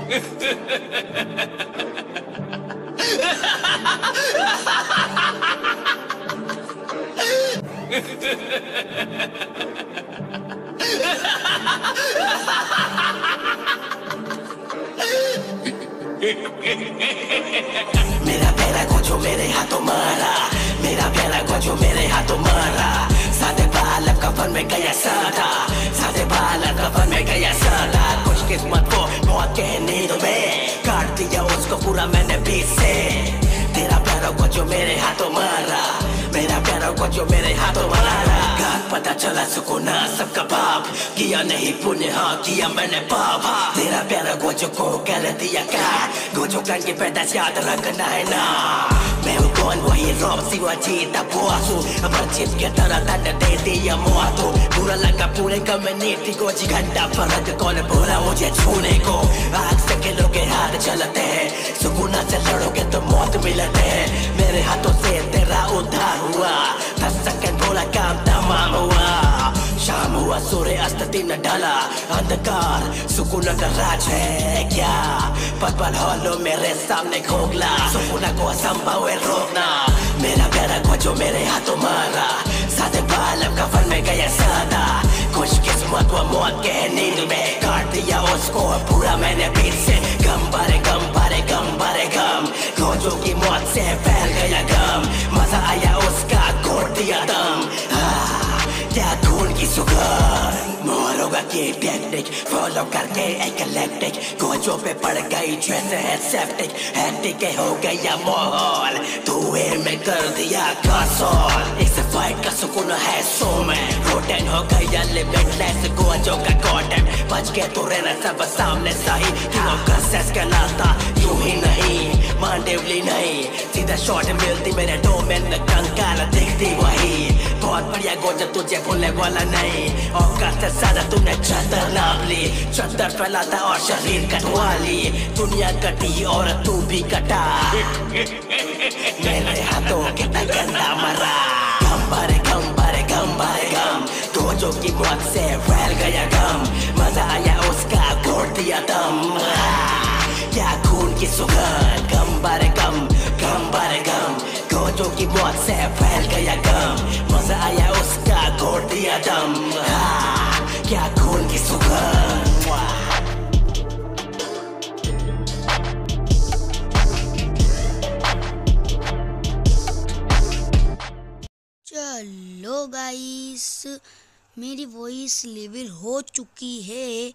मेरा प्यारा को जो मेरे हाथों मारा, मेरा प्यारा को जो मेरे हाथों मारा, सादे बाल कफन में गया सादा, सादे बाल कफन में गया सादा। कुछ किस्मत को मौत के नींद में काट दिया उसको पूरा मैंने बीच से। तेरा प्यारा को जो मेरे हाथों मारा, मेरा प्यारा को जो मेरे हाथों मारा, पता चला सुकूना सबका बाप, किया नहीं पुण्य हाँ किया मैंने पाप। तेरा प्यारा गोजो को कह दिया क्या, गोजो कान की पैदाश याद रखना है ना। मैं हूँ कौन वही रॉब शिवाजी तबुआसु, अपरिचित के तरह तन्ने दे दिया मुआतु। बुरा लगा पूरे कम्युनिटी को, जी घंटा फर्क कौन बोला मुझे छूने को। आग से किलों के हाथ चलते हैं, सुकूना से लड़ोगे तो मौत मिलते हैं। मेरे हाथों से तेरा उद्धार हुआ, 10 सेकंड बोला काम तमाम हुआ। शाम हुआ सूर्य अस्त दिन ढला, अंधकार सुकून का राज है क्या। पल हॉलो मेरे सामने खोखला, सुकून को असंभव है रोकना। मेरा प्यारा को जो मेरे हाथों मारा, सादे बाल कफन में गया सादा। खुश किस्मत वो मौत के नींद में काट दिया उसको पूरा मैंने बीच से। गम बारे गम बारे गम बारे गम, खोजों की मौत से फैल गया गम। मजा आया उसका घोट दिया दम, क्या खून की सुगंध। मोहरोगा की टेक्निक फॉलो करके एक इलेक्ट्रिक, गोजों पे पड़ गई जैसे है सेप्टिक। हैट्रिक हो गया माहौल, धुएं में कर दिया कसौल। इस फाइट का सुकून है सो में, रोटेन हो गया लिमिटलेस गोजों का कॉटन। बच के तो रहना सब सामने सही, क्यों कसेस कहलाता यूं ही नहीं मांडेवली नहीं। सीधा शॉट मिलती मेरे डोमेन में, कंकाल दिखती वही। बहुत बढ़िया गोजा तुझे भूलने वाला नहीं, औकात से ज्यादा तूने चदर नाप ली। चदर फैलाता और शरीर कटवा ली, दुनिया कटी और तू भी कटा। मेरे हाथों कितना गंदा मरा, गम बारे गम बारे गम बारे गम। गोजों की मौत से फैल गया गम, मजा आया उसका घोट दिया दम। क्या खून की सुगंध, गम बारे गम बारे गम। गोजों की मौत से फैल गया गम, मजा आया उसका घोट दिया दम। क्या खून की सुगंध। चलो गाइस, मेरी वॉइस लेवल हो चुकी है।